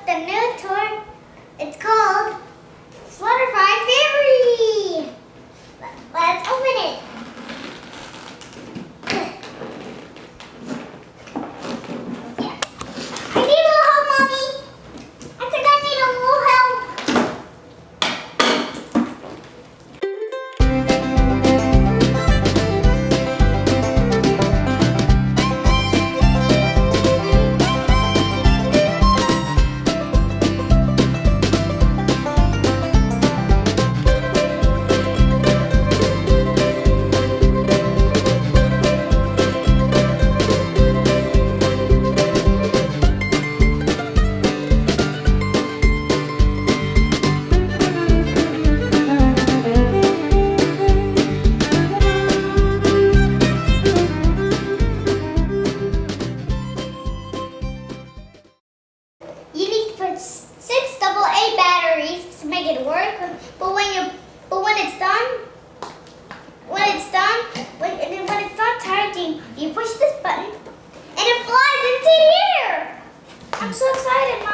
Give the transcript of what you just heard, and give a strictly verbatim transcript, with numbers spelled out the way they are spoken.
the new toy. It's called Flutterbye Fairy. Let's open it. Yeah. I need a little help, Mommy. I think I need a little help. You need to put six double A batteries to make it work. But when you, but when it's done, when it's done, when and then when it's done charging, you push this button, and it flies into the air. I'm so excited, Mom.